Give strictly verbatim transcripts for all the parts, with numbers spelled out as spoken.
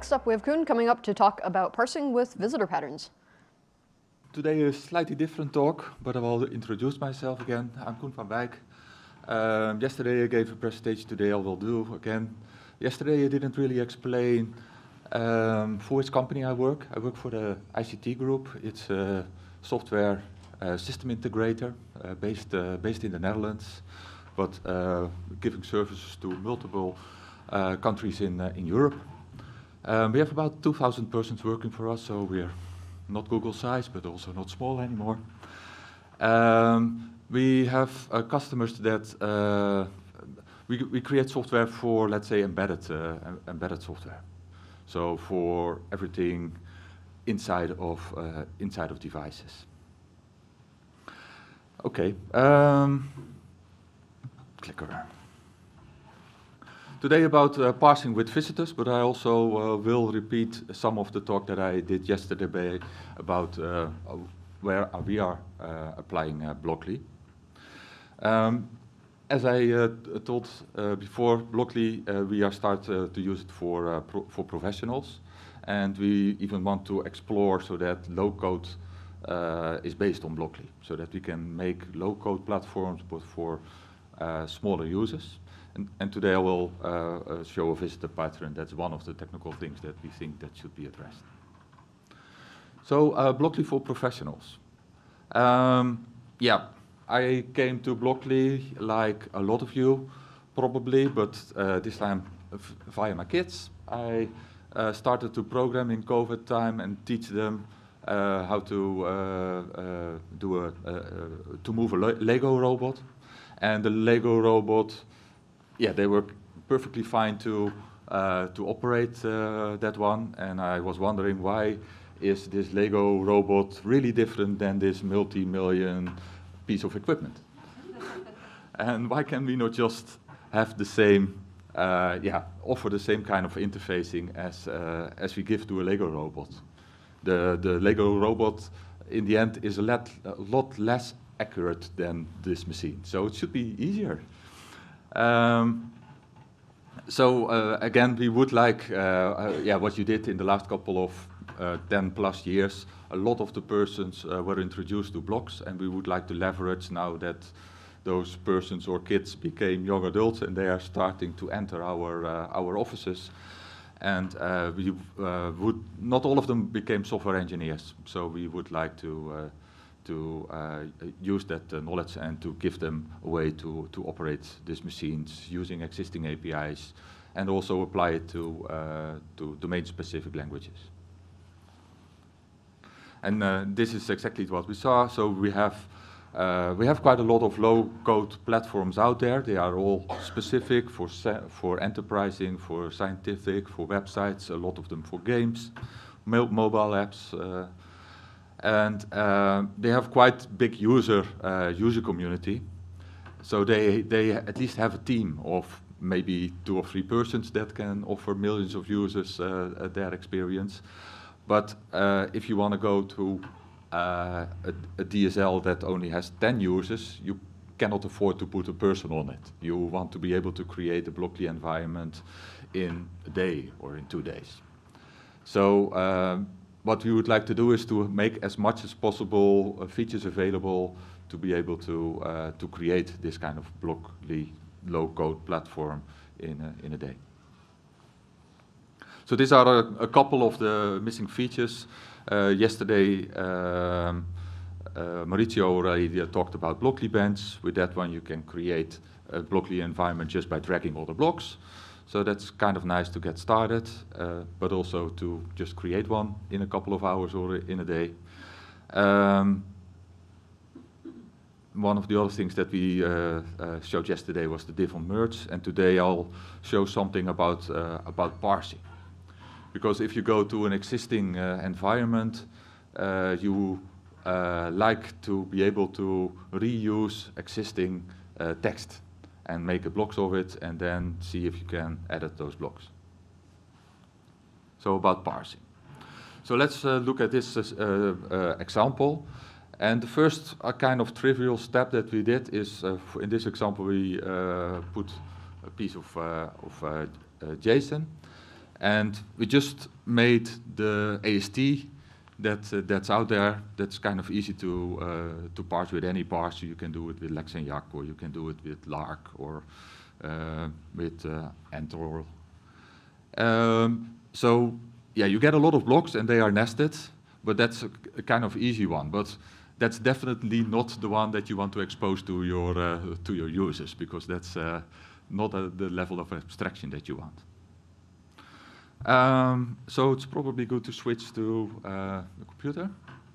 next up, we have Koen coming up to talk about parsing with visitor patterns. Today is a slightly different talk, but I will introduce myself again. I'm Koen van Wijk. Um, yesterday I gave a presentation, today I will do again. Yesterday I didn't really explain um, for which company I work. I work for the I C T Group. It's a software uh, system integrator uh, based, uh, based in the Netherlands, but uh, giving services to multiple uh, countries in, uh, in Europe. Um, we have about two thousand persons working for us, so we're not Google size, but also not small anymore. Um, we have uh, customers that uh, we, we create software for, let's say, embedded, uh, embedded software. So for everything inside of uh, inside of devices. Okay. Um, clicker. Today about uh, parsing with visitors, but I also uh, will repeat some of the talk that I did yesterday about uh, where we are uh, applying uh, Blockly. Um, as I uh, told uh, before, Blockly, uh, we are start uh, to use it for, uh, pro for professionals, and we even want to explore so that low-code uh, is based on Blockly, so that we can make low-code platforms but for uh, smaller users. And, and today I will uh, uh, show a visitor pattern. That's one of the technical things that we think that should be addressed. So uh, Blockly for professionals. Um, yeah, I came to Blockly like a lot of you, probably, but uh, this time via my kids. I uh, started to program in COVID time and teach them uh, how to uh, uh, do a, uh, uh, to move a Lego robot, and the Lego robot. Yeah, they were perfectly fine to uh, to operate uh, that one, and I was wondering why is this Lego robot really different than this multi-million piece of equipment, and why can we not just have the same, uh, yeah, offer the same kind of interfacing as uh, as we give to a Lego robot? The the Lego robot in the end is a lot a lot less accurate than this machine, so it should be easier. Um, so uh, again, we would like, uh, uh, yeah, what you did in the last couple of uh, ten plus years. A lot of the persons uh, were introduced to blocks, and we would like to leverage now that those persons or kids became young adults and they are starting to enter our uh, our offices. And uh, we uh, would not all of them became software engineers, so we would like to. Uh, to uh, use that uh, knowledge and to give them a way to, to operate these machines using existing A P Is and also apply it to, uh, to domain-specific languages. And uh, this is exactly what we saw. So we have, uh, we have quite a lot of low-code platforms out there. They are all specific for, for enterprising, for scientific, for websites, a lot of them for games, mo mobile apps, uh, and uh, they have quite big user uh, user community, so they they at least have a team of maybe two or three persons that can offer millions of users uh, their experience. But uh, if you want to go to uh, a, a D S L that only has ten users, you cannot afford to put a person on it. You want to be able to create a Blockly environment in a day or in two days. So. Um, What we would like to do is to make as much as possible uh, features available to be able to uh, to create this kind of Blockly low-code platform in a, in a day. So these are a, a couple of the missing features. Uh, yesterday, um, uh, Maurizio already uh, talked about Blockly Bench. With that one, you can create a Blockly environment just by dragging all the blocks. So that's kind of nice to get started, uh, but also to just create one in a couple of hours or in a day. Um, one of the other things that we uh, uh, showed yesterday was the div on merge, and today I'll show something about, uh, about parsing. Because if you go to an existing uh, environment, uh, you uh, like to be able to reuse existing uh, text and make a blocks of it, and then see if you can edit those blocks. So about parsing. So let's uh, look at this uh, uh, example. And the first uh, kind of trivial step that we did is, uh, in this example, we uh, put a piece of, uh, of uh, uh, JSON. And we just made the A S T that uh, that's out there. That's kind of easy to uh, to parse with any parser. You can do it with Lex and Yak, or you can do it with Lark, or uh, with uh, Antor. Um, so yeah, you get a lot of blocks and they are nested, but that's a, a kind of easy one. But that's definitely not the one that you want to expose to your uh, to your users, because that's uh, not uh, the level of abstraction that you want. Um, so it's probably good to switch to uh, the computer.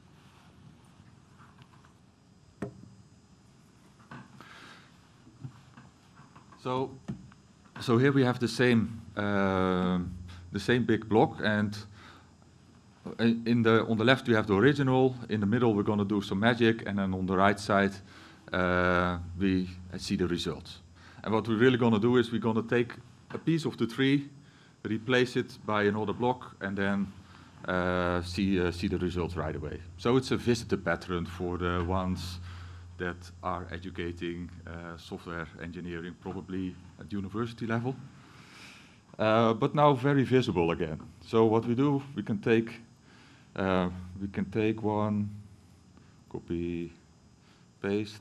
So, so here we have the same uh, the same big block, and in the on the left we have the original. In the middle we're going to do some magic, and then on the right side uh, we see the results. And what we're really going to do is we're going to take a piece of the tree, replace it by another block, and then uh, see uh, see the results right away. So it's a visitor pattern for the ones that are educating uh, software engineering, probably at university level. Uh, but now very visible again. So what we do, we can take uh, we can take one, copy, paste.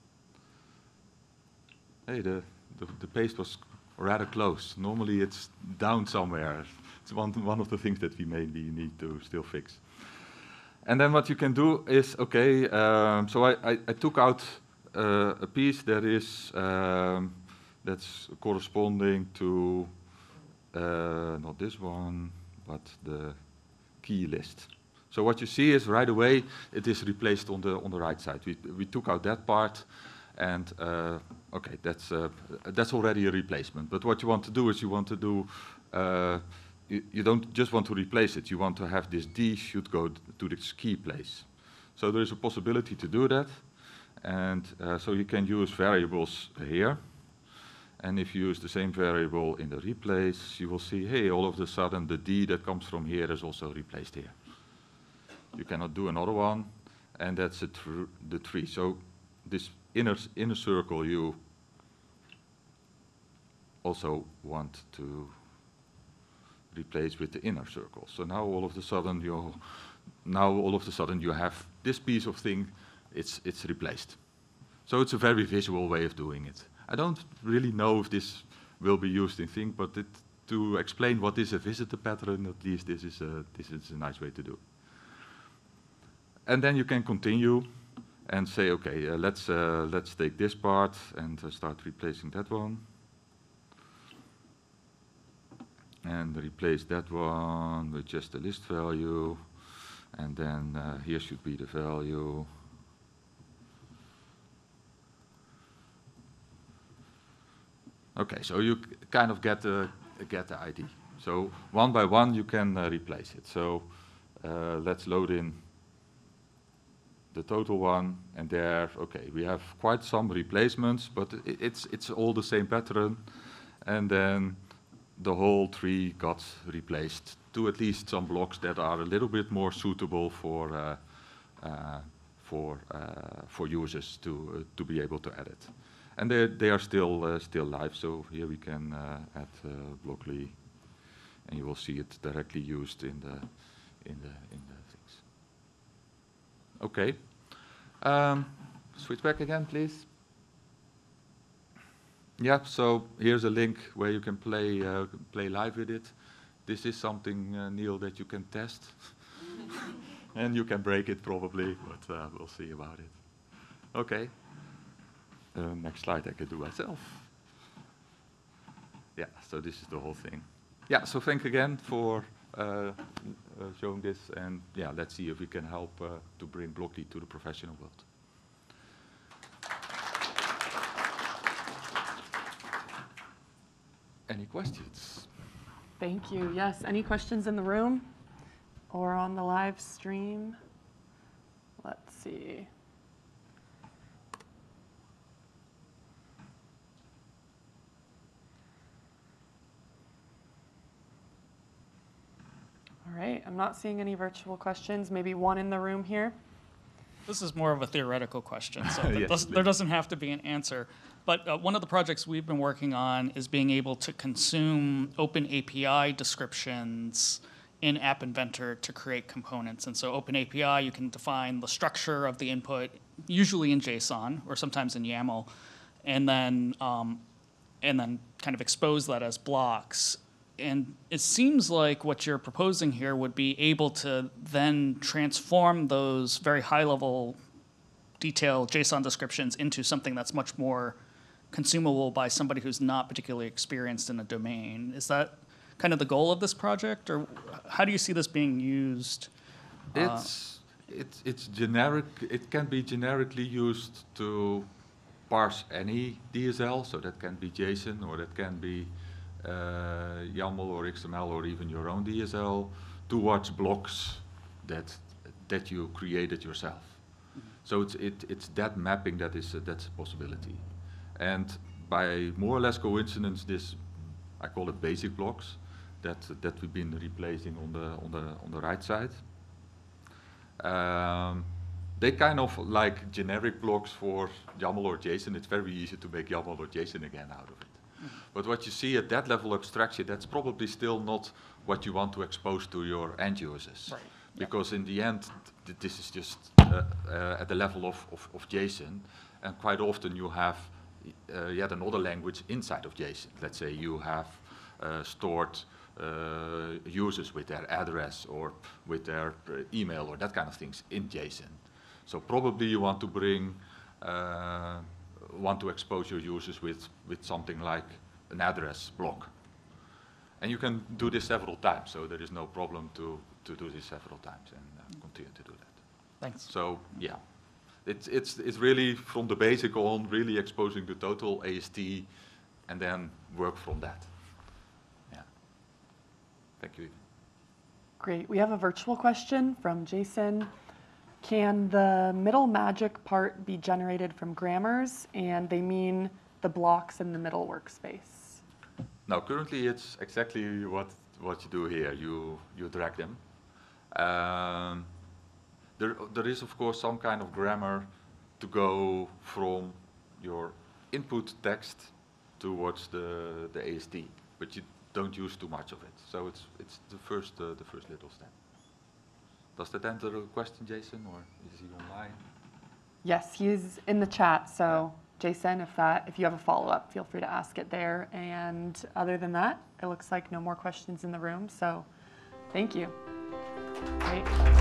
Hey, the, the the paste was rather close. Normally it's down somewhere. It's one, one of the things that we maybe need to still fix. And then what you can do is, okay, um, so I, I, I took out uh, a piece that is, um, that's corresponding to, uh, not this one, but the key list. So what you see is right away, it is replaced on the, on the right side. We, we took out that part. And uh, okay, that's uh, that's already a replacement. But what you want to do is you want to do, uh, you, you don't just want to replace it. You want to have this D should go to this key place. So there is a possibility to do that. And uh, so you can use variables here. And if you use the same variable in the replace, you will see, hey, all of a sudden the D that comes from here is also replaced here. You cannot do another one, and that's a tr the tree. So this inner, inner circle you also want to replace with the inner circle. So now all of a sudden you now all of a sudden you have this piece of thing, it's it's replaced. So it's a very visual way of doing it. I don't really know if this will be used in Think, but it, to explain what is a visitor pattern, at least this is a this is a nice way to do. And then you can continue and say, okay, uh, let's uh, let's take this part and uh, start replacing that one, and replace that one with just a list value, and then uh, here should be the value. Okay, so you kind of get the get the idea. So one by one you can uh, replace it. So uh, let's load in the total one, and there, okay, we have quite some replacements, but it, it's it's all the same pattern, and then the whole tree got replaced to at least some blocks that are a little bit more suitable for uh, uh, for uh, for users to uh, to be able to edit, and they they are still uh, still live. So here we can uh, add uh, Blockly, and you will see it directly used in the in the in the things. Okay. Um, switch back again, please. Yeah, so here's a link where you can play uh, play live with it. This is something, uh, Neil, that you can test. And you can break it probably, but uh, we'll see about it. Okay. Uh, next slide I can do myself. Yeah, so this is the whole thing. Yeah, so thank again for uh, uh, showing this, and yeah, let's see if we can help uh, to bring Blockly to the professional world. Any questions? Thank you. Yes, any questions in the room or on the live stream? Let's see. All right, I'm not seeing any virtual questions. Maybe one in the room here. This is more of a theoretical question, so Yes, there, does, please. there doesn't have to be an answer. But uh, one of the projects we've been working on is being able to consume open A P I descriptions in App Inventor to create components. And so open A P I, you can define the structure of the input, usually in JSON or sometimes in YAML, and then um, and then kind of expose that as blocks. And it seems like what you're proposing here would be able to then transform those very high-level detailed JSON descriptions into something that's much more consumable by somebody who's not particularly experienced in a domain. Is that kind of the goal of this project, or how do you see this being used? Uh, It's, it's, it's generic, it can be generically used to parse any D S L, so that can be JSON, or that can be uh, YAML or X M L, or even your own D S L, towards blocks that, that you created yourself. So it's, it, it's that mapping that is uh, that's a possibility. And by more or less coincidence, this, I call it basic blocks, that, that we've been replacing on the, on the, on the right side. Um, they kind of like generic blocks for YAML or JSON. It's very easy to make YAML or JSON again out of it. Mm-hmm. But what you see at that level of abstraction, that's probably still not what you want to expose to your end users. Right. Because in the end, th this is just uh, uh, at the level of, of, of JSON, and quite often you have uh, yet another language inside of JSON. Let's say you have uh, stored uh, users with their address or with their uh, email or that kind of things in JSON. So probably you want to bring, uh, want to expose your users with, with something like an address block. And you can do this several times, so there is no problem to, to do this several times and uh, continue to do that. Thanks. So yeah, it's, it's, it's really from the basic on, really exposing the total A S T and then work from that. Yeah. Thank you. Great. We have a virtual question from Jason. Can the middle magic part be generated from grammars? And they mean the blocks in the middle workspace. Now, currently it's exactly what, what you do here. You, you drag them. Um, there, there is, of course, some kind of grammar to go from your input text towards the, the A S T, but you don't use too much of it. So it's, it's the, first, uh, the first little step. Does that answer the question, Jason, or is he online? Yes, he's in the chat, so Jason, if that, if you have a follow-up, feel free to ask it there. And other than that, it looks like no more questions in the room, so thank you. Great.